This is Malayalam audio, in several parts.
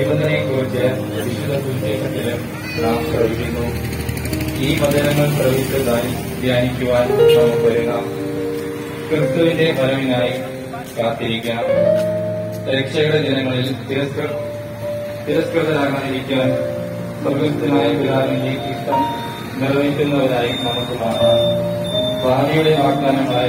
നിബന്ധനയെക്കുറിച്ച് വിശുദ്ധ സുവിശേഷത്തിലും നാം ശ്രവിക്കുന്നു. ഈ വചനങ്ങൾ ശ്രവിച്ചതായി ധ്യാനിക്കുവാൻ നമുക്ക് ഒരുങ്ങാം. ക്രിസ്തുവിന്റെ ഫലമിനായി കാത്തിരിക്കാം. രക്ഷയുടെ ജനങ്ങളിൽ തിരസ്കൃതരാകാതിരിക്കാൻ സ്വർഗസ്ഥനായ പിതാവിന്റെ ഇഷ്ടം നിർവഹിക്കുന്നവരായി നമുക്ക് മാറാം. ഭാവിയുടെ വാഗ്ദാനങ്ങളായ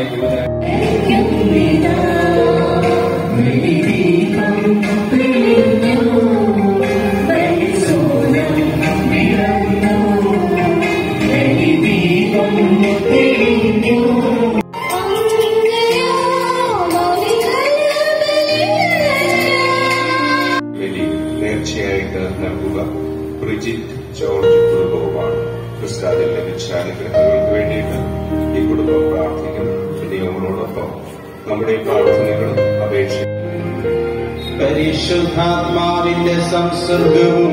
നേർച്ചയായിട്ട് നൽകുക. Bridget George കുടുംബവുമാണ്. ക്രിസ്താദിൽ ലഭിച്ച അനുഗ്രഹങ്ങൾക്ക് വേണ്ടിയിട്ട് ഈ കുടുംബം പ്രാർത്ഥിക്കും. ദൈവങ്ങളോടൊപ്പം നമ്മുടെ പ്രാർത്ഥനകളും അപേക്ഷിക്കും. പരിശുദ്ധാത്മാവിന്റെ സംസർഗവും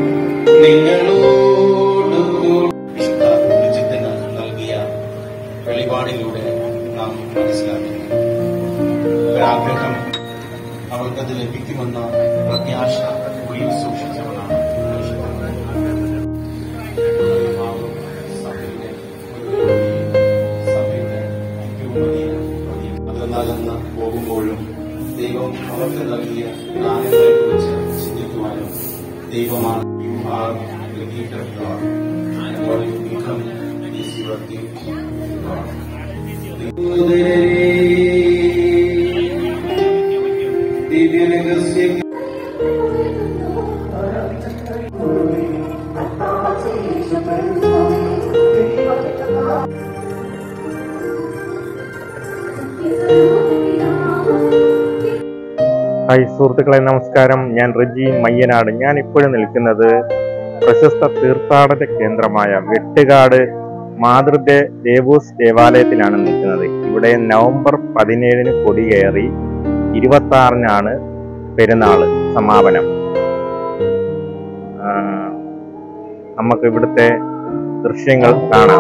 നിങ്ങളോടുകൂടി വിശുദ്ധ ബ്രിജിത്തിന് നൽകിയ വെളിപാടിലൂടെ നാം മനസ്സിലാക്കുന്നു. ഒരാഗ്രഹം അവൾക്കത് ലഭിക്കുമെന്ന പ്രത്യാശ ഉള്ളിൽ സൂക്ഷിച്ചവനാണ്. അതിർന്നകന്ന് പോകുമ്പോഴും ദൈവം അവർക്ക് നൽകിയ ദാനങ്ങളെക്കുറിച്ച് ചിന്തിക്കുവാനും ദൈവമാണ് ദിവ്യരഹസ്യം ഹായ് സുഹൃത്തുക്കളെ, നമസ്കാരം. ഞാൻ റജി മയ്യനാട്. ഞാൻ ഇപ്പോഴും നിൽക്കുന്നത് പ്രശസ്ത തീർത്ഥാടന കേന്ദ്രമായ വെട്ടുകാട് മാതൃദേവൂസ് ദേവാലയത്തിലാണ് നിൽക്കുന്നത്. ഇവിടെ നവംബർ 17 കൊടികയറി 26 പെരുന്നാള് സമാപനം. നമുക്ക് ഇവിടുത്തെ ദൃശ്യങ്ങൾ കാണാം.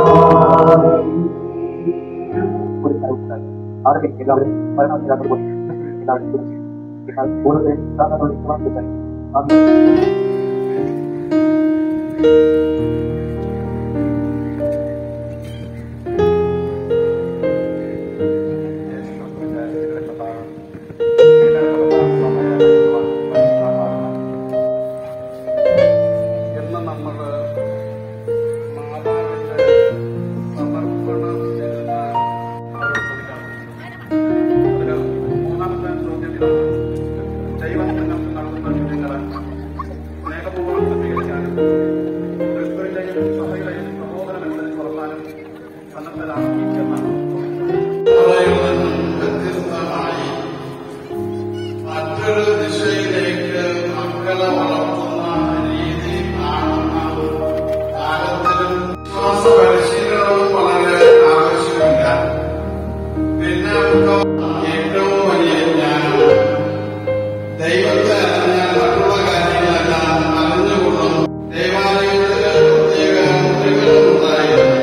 മറ്റൊരു ദിശയിലേക്ക് മക്കളെ വളർത്തുന്ന രീതി കാലത്തിലും വിശ്വാസ പരിശീലനവും വളരെ ആവശ്യമില്ല. പിന്നെ ഏറ്റവും വലിയ ജ്ഞാനം ദൈവത്തെ അറിഞ്ഞാൽ മറ്റുള്ള കാര്യങ്ങളെല്ലാം അറിഞ്ഞുകൊള്ളും. ദേവാലയത്തില് പ്രത്യേക മുദ്രകളും ഉണ്ടായിരുന്നു.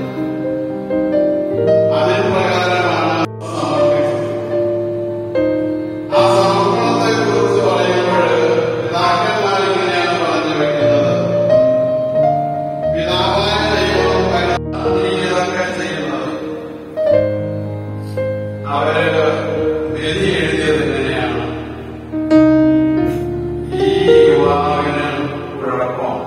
അതിൻ പ്രകാരമാണ് ആ സമർപ്പണത്തെ കുറിച്ച് പറയുമ്പോൾ പിതാക്കന്മാർ ഇങ്ങനെയാണ് പറഞ്ഞു വെക്കുന്നത്. പിതാവായ ദൈവം ഇതൊക്കെ ചെയ്യുന്നത് അവര് വിധി എഴുതിയത് ഇങ്ങനെയാണ്. ഈ യുവാവിന് കുഴപ്പം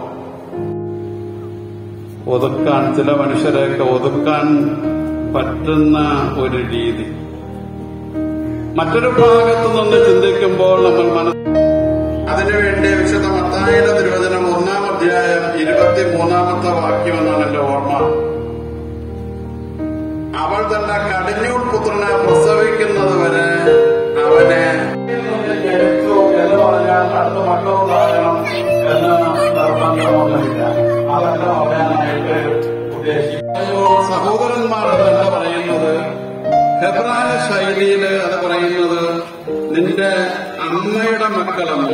ഒതുക്കാൻ, ചില മനുഷ്യരെയൊക്കെ ഒതുക്കാൻ പറ്റുന്ന ഒരു രീതി. മറ്റൊരു ഭാഗത്തു നിന്ന് ചിന്തിക്കുമ്പോൾ നമ്മൾ അതിനുവേണ്ടി വിശുദ്ധ മത്തായിയുടെ തിരുവചനം 1-ാം അധ്യായം 23-ാമത്തെ വാക്യമെന്നാണ് എന്റെ ഓർമ്മ. അവൾ തന്നെ കടിഞ്ഞൂൽ പുത്രനെ പ്രസവിക്കുന്നത് വരെ അവനെ ജനിച്ചു എന്ന് പറഞ്ഞാൽ അടുത്ത മക്കളുണ്ടാകണം എന്ന് നിർബന്ധമൊന്നുമില്ല. അതല്ല പറയാനായിട്ട് ഉദ്ദേശിക്കുന്നു. സഹോദരന്മാർ എന്നല്ല പറയുന്നത്, ഹെബ്രായ ശൈലിയില് അത് പറയുന്നത് നിന്റെ അമ്മയുടെ മക്കളല്ല.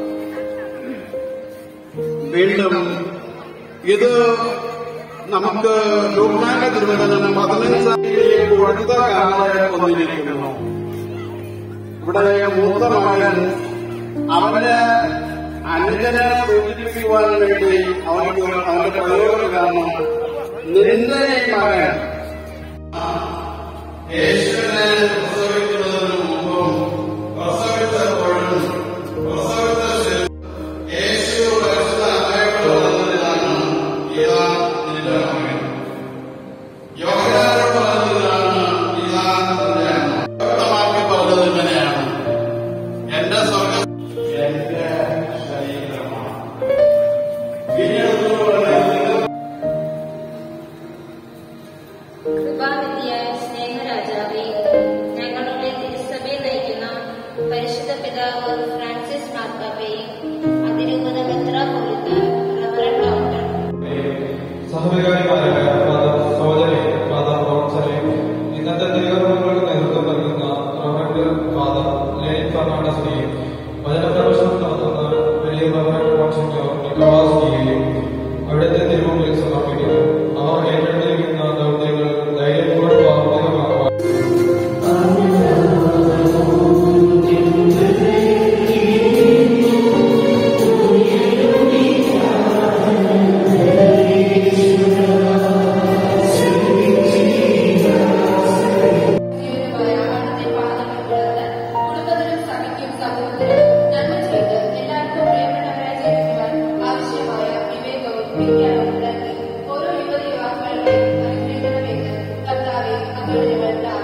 വീണ്ടും ഇത് നമുക്ക് ലൂക്കാന്റെ തിരുവചനം 15 കൊടുത്ത കാലയെ കൊന്നിരിക്കുന്നു. ഇവിടെ മൂത്ത മകൻ അവന് അനുജനെ സൂചിപ്പിക്കുവാൻ വേണ്ടി അവന്റെ പ്രയോഗം കാരണം നിന്ദനീയമായ യേശുവിനെ പ്രസവിക്കുന്നതിന് മുമ്പും പ്രസവിച്ചപ്പോഴും പ്രസവിച്ച യേശു പരിശുദ്ധ അമ്മയോടാണ് ഇതാ നിന്റെ മകൻ. യോഹന്നാനോട് പറഞ്ഞതാണ് ഇതാ നിന്റെ അമ്മ. വ്യക്തമാക്കി പറഞ്ഞത് ഇങ്ങനെയാണ്, എന്റെ സ്വർഗം എന്റെ ശരീരമാണ്. കൃപാനിധിയായ സ്നേഹരാജാവേ, ഞങ്ങളുടെ തിരുസഭയെ നയിക്കുന്ന പരിശുദ്ധ പിതാവ് ഫ്രാൻസിസ് മാർപ്പാപ്പയെ, അതിരൂപത മെത്രാപ്പോലീത്ത റവറൻഡ് ഡോക്ടർ സഹവികാരിമാരായ സഹോദരി പ്രൊഫസറെ, ഇന്നത്തെ തിരുകർമ്മങ്ങൾക്ക് നേതൃത്വം നൽകുന്ന റവറൻഡ് ഫാദർ ലെനിൻ ഫെർണാണ്ടസിനെയും വചനപ്രവേശനം നടത്തുന്ന വലിയ റവറൻഡ് മോൺസിഞ്ഞോർ നിക്കോളാസ് ഡിയെയും അവിടുത്തെ തിരുമുമ്പിൽ സമർപ്പിക്കുന്നു. അവർ ഏറ്റെടുത്തിരിക്കുന്ന ദൗത്യങ്ങൾ ധൈര്യത്തോടെ പ്രാവർത്തികമാക്കുവാൻ ഓരോ യുവതി യുവാക്കളുടെ അനുഗ്രഹിക്കണമെന്ന് കർത്താവെ അങ്ങയുടെ വേണ്ട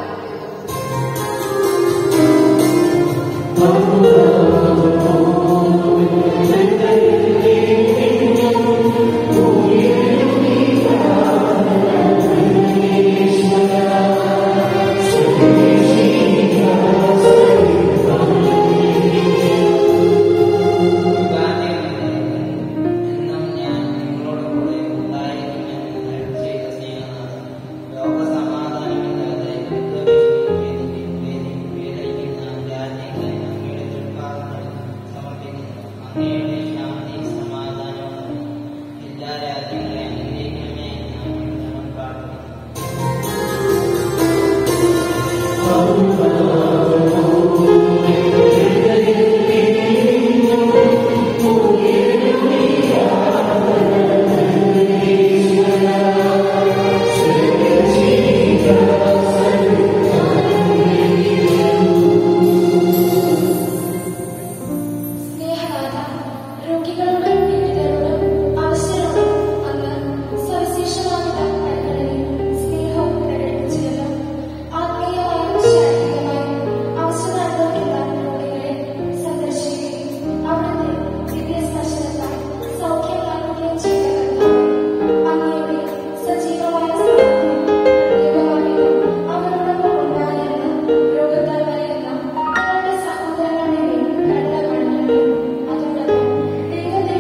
ും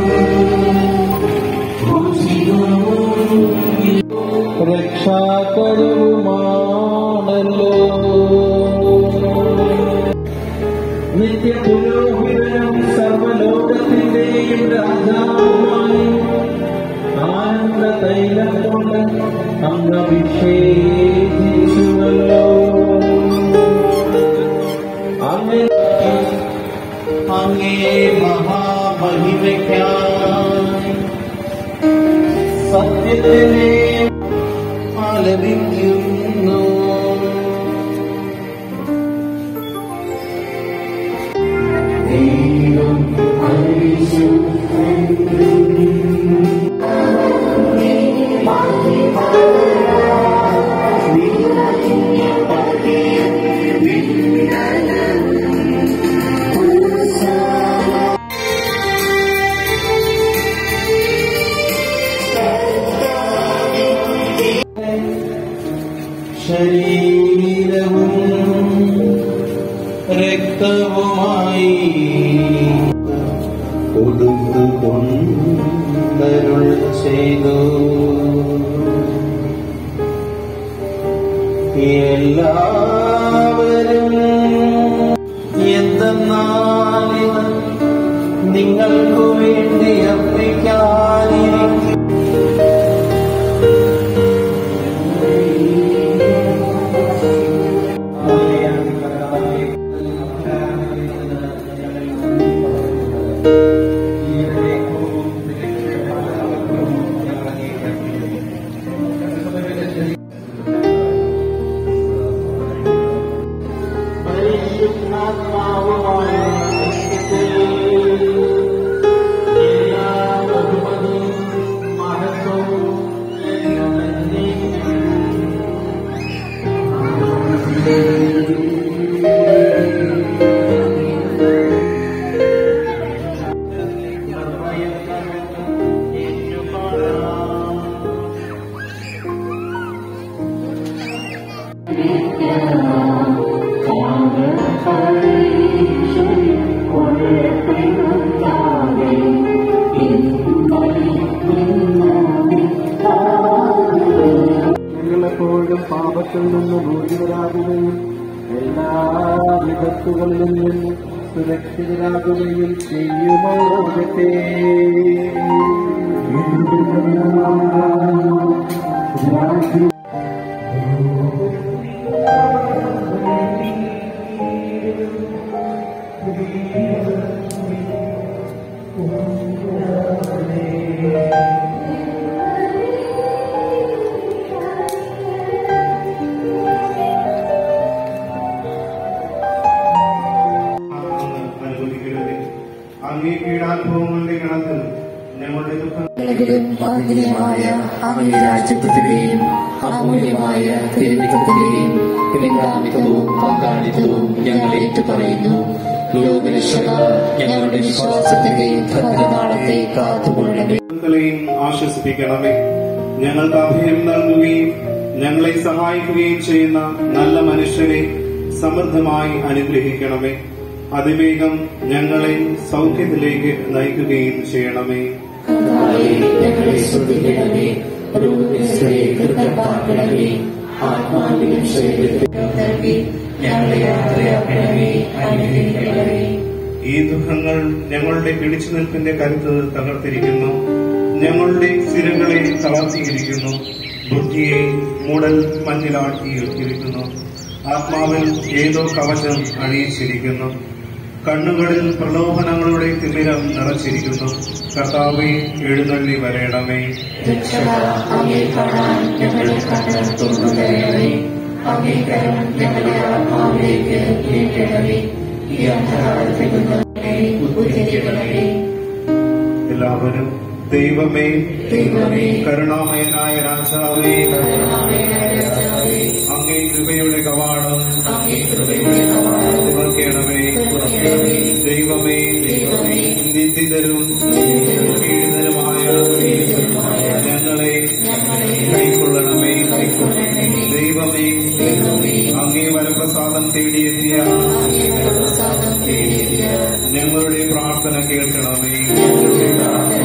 രക്ഷാകരവുമാണല്ലോ നിത്യപുരോഹിതനും സർവലോകത്തിന്റെയും രാജാവുമായി ആനന്ദ തൈലം കൊണ്ട് അങ്ങ് അഭിഷേകിച്ചുവല്ലോ. അങ്ങേ മഹാമഹിമയ്ക്കായി സത്യത്തിനെ ആലപിക്കുന്നു. ശരീരവും രക്തവുമായി കൊടുത്തുകൊണ്ടരുൾ ചെയ്തു. എല്ലാവരും എന്തെന്നാലിത് നിങ്ങൾക്കു വേണ്ടി അർപ്പിക്കാനിരിക്കും. ഞങ്ങളെപ്പോഴും പാപത്തിൽ നിന്ന് മോചിതരാകുകയും എല്ലാ വിപത്തുകളിലും നിന്ന് സുരക്ഷിതരാകുകയും ചെയ്യുമാകട്ടെ. അങ്ങേ പീഡാനുഭവങ്ങളുടെ ഗണത്തിൽ ഞങ്ങളുടെ ഭാഗ്യമായ അങ്ങയുടെ രാജ്യത്വത്തിന്റെയും അമൂല്യമായ തിരുരക്തത്തിന്റെയും പിൻഗാമിത്വവും പങ്കാളിത്തവും ഞങ്ങൾ ഏറ്റുപറയുന്നു. ലോകരക്ഷക ഞങ്ങളുടെ വിശ്വാസത്തിന്റെ ഭദ്രനാളത്തെ കാത്തുകൊള്ളണമേ. ആശ്വസിപ്പിക്കണമേ. ഞങ്ങൾക്ക് അഭയം നൽകുകയും ഞങ്ങളെ സഹായിക്കുകയും ചെയ്യുന്ന നല്ല മനുഷ്യരെ സമൃദ്ധമായി അനുഗ്രഹിക്കണമേ. അതിവേഗം ഞങ്ങളെ സൗഖ്യത്തിലേക്ക് നയിക്കുകയും ചെയ്യണമേ. ഞങ്ങളെ ശ്രദ്ധിക്കണമേ. രോഗഗ്രസ്തരെ കൃപപ്പാക്കണമേ. ആത്മാവിലും ശരീരത്തിലും നൽകി ഞങ്ങളെ യാത്രയാക്കണമേ. അനുഗ്രഹിക്കണമേ. ഈ ദുഃഖങ്ങൾ ഞങ്ങളുടെ പിടിച്ചു നിൽപ്പിന്റെ കരുത്ത് തകർത്തിരിക്കുന്നു. ഞങ്ങളുടെ സ്ഥിരങ്ങളെ തളർത്തിയിരിക്കുന്നു. ബുദ്ധിയെ മൂടൽ മഞ്ഞിലാട്ടിയിരിക്കുന്നു. ആത്മാവിൽ ഏതോ കവചം അണിയിച്ചിരിക്കുന്നു. കണ്ണുകളിൽ പ്രലോഭനങ്ങളുടെ തിമിരം നിറച്ചിരിക്കുന്നു. കർത്താവേ, എഴുന്നള്ളി വരേണമേ. അങ്ങേ കാണാൻ ഞങ്ങളുടെ കണ്ണ് തുറന്നുതരണമേ. അങ്ങേ കരം ഞങ്ങളുടെ ആത്മാവിലേക്ക് നീട്ടണമേ. ഈ അന്ധകാരത്തിൽ നിന്ന് ഉദ്ധരിക്കണമേ. എല്ലാവരും ദൈവമേ, കരുണാമയനായ രാജാവേ, അങ്ങേ കൃപയുടെ കവാടം തുറക്കണമേ. ദൈവമേ, നിന്ദിതരും പീഡിതരുമായ ഞങ്ങളെ കൈക്കൊള്ളണമേ. ദൈവമേ, അങ്ങേ വരപ്രസാദം തേടിയെത്തിയ ഞങ്ങളുടെ പ്രാർത്ഥന കേൾക്കണമേ.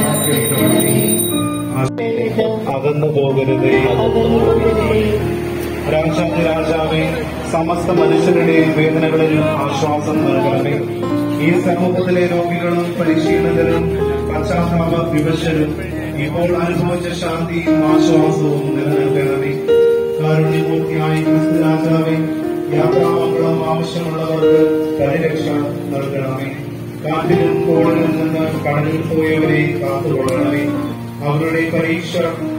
അകന്നു പോകരുതേ. രാജാവേ, സമസ്ത മനുഷ്യരുടെയും വേദനകളിലും ആശ്വാസം നൽകണമേ. ഈ സമൂഹത്തിലെ രോഗികളും പരിശീലകരും പശ്ചാത്താപ വിവശരും ഇപ്പോൾ അനുഭവിച്ച ശാന്തിയും ആശ്വാസവും നിലനിൽക്കണമേ. കാരുണ്യമൂർത്തിയായ ക്രിസ്തു രാജാവേ, യാത്രാമംഗളം ആവശ്യമുള്ളവർക്ക് പരിരക്ഷ നൽകണമേ. കാറ്റിലും കോളിലും നിന്ന് കടലിൽ പോയവരെ കാത്തുകൊള്ളണമേ. അവരുടെ പരീക്ഷ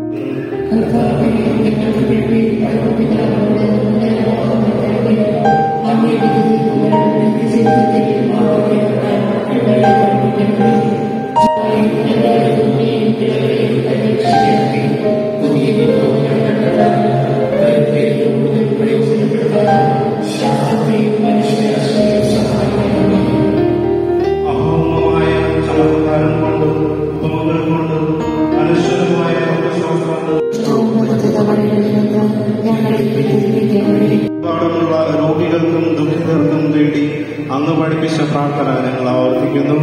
അഹോമമായ ചമത്കാരം കൊണ്ടും തോന്നൽ കൊണ്ടും അനശ്വരമായ ുള്ള രോഗികൾക്കും ദുഃഖിതർക്കും വേണ്ടി അങ്ങ് പഠിപ്പിച്ച പ്രാർത്ഥന ഞങ്ങൾ ആവർത്തിക്കുന്നു.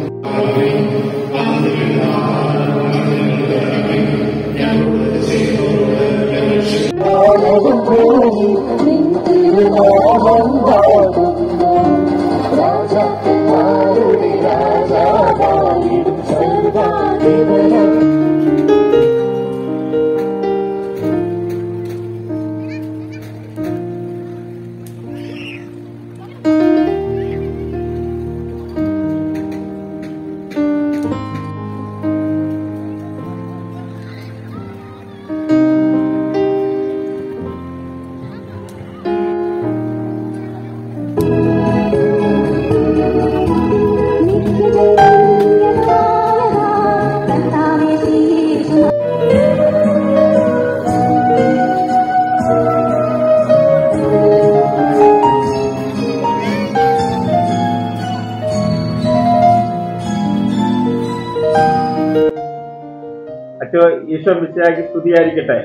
ഈശോ മിശിഹായ്ക്ക് സ്തുതിയായിരിക്കട്ടെ.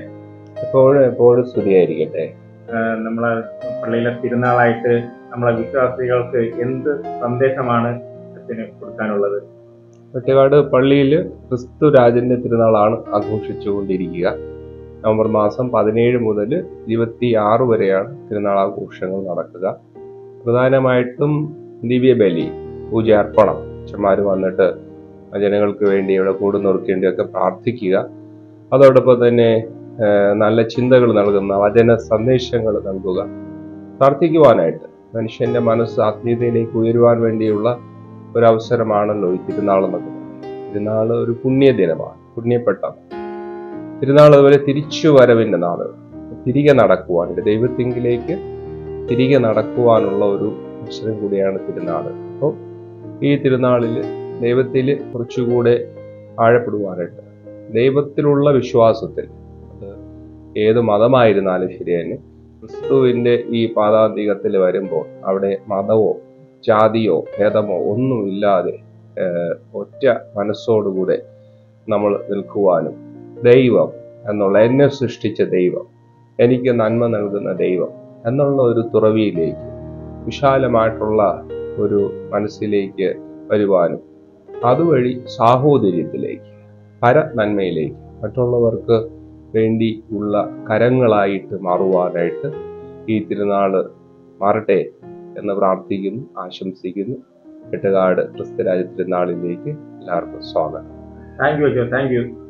എപ്പോഴും സ്തുതിയായിരിക്കട്ടെ. നമ്മളെ പള്ളിയിലെ തിരുനാളായിട്ട് നമ്മളെ വിശ്വാസികൾക്ക് എന്ത് സന്ദേശമാണ് അച്ഛന് കൊടുക്കാനുള്ളത്? വെട്ടുകാട് പള്ളിയിൽ ക്രിസ്തു രാജന്റെ തിരുനാളാണ് ആഘോഷിച്ചുകൊണ്ടിരിക്കുക. നവംബർ മാസം 17 മുതൽ 26 വരെയാണ് തിരുനാൾ ആഘോഷങ്ങൾ നടക്കുക. പ്രധാനമായിട്ടും ദിവ്യബലി, പൂജാർപ്പണം, അച്ഛന്മാർ വന്നിട്ട് ജനങ്ങൾക്ക് വേണ്ടി ഇവിടെ കൂടുന്നവർക്ക് വേണ്ടിയൊക്കെ പ്രാർത്ഥിക്കുക. അതോടൊപ്പം തന്നെ നല്ല ചിന്തകൾ നൽകുന്ന വചന സന്ദേശങ്ങൾ നൽകുക. പ്രാർത്ഥിക്കുവാനായിട്ട് മനുഷ്യന്റെ മനസ്സ് ആത്മീയതയിലേക്ക് ഉയരുവാൻ വേണ്ടിയുള്ള ഒരവസരമാണല്ലോ ഈ തിരുനാൾ എന്നൊക്കെ. തിരുനാൾ ഒരു പുണ്യദിനമാണ്, പുണ്യപ്പെട്ട തിരുനാൾ. അതുപോലെ തിരിച്ചു വരവിൻ്റെ നാൾ, തിരികെ നടക്കുവാൻ, ദൈവത്തിങ്കിലേക്ക് തിരികെ നടക്കുവാനുള്ള ഒരു അവസരം കൂടിയാണ് തിരുനാൾ. അപ്പോൾ ഈ തിരുനാളിൽ ദൈവത്തിൽ കുറച്ചുകൂടെ ആഴപ്പെടുവാനായിട്ട്, ദൈവത്തിലുള്ള വിശ്വാസത്തിൽ, അത് ഏത് മതമായിരുന്നാലും ശരി തന്നെ, ക്രിസ്തുവിൻ്റെ ഈ പാദാന്തികത്തിൽ വരുമ്പോൾ അവിടെ മതമോ ജാതിയോ ഭേദമോ ഒന്നുമില്ലാതെ ഒറ്റ മനസ്സോടുകൂടെ നമ്മൾ നിൽക്കുവാനും, ദൈവം എന്നുള്ള, എന്നെ സൃഷ്ടിച്ച ദൈവം, എനിക്ക് നന്മ നൽകുന്ന ദൈവം എന്നുള്ള ഒരു തുറവിയിലേക്ക്, വിശാലമായിട്ടുള്ള ഒരു മനസ്സിലേക്ക് വരുവാനും, അതുവഴി സാഹോദര്യത്തിലേക്ക്, പരനന്മയിലേക്ക്, മറ്റുള്ളവർക്ക് വേണ്ടി ഉള്ള കരങ്ങളായിട്ട് മാറുവാനായിട്ട് ഈ തിരുനാള് മാറട്ടെ എന്ന് പ്രാർത്ഥിക്കുന്നു, ആശംസിക്കുന്നു. വെട്ടുകാട് ക്രിസ്തുരാജ തിരുനാളിലേക്ക് എല്ലാവർക്കും സ്വാഗതം. Thank U.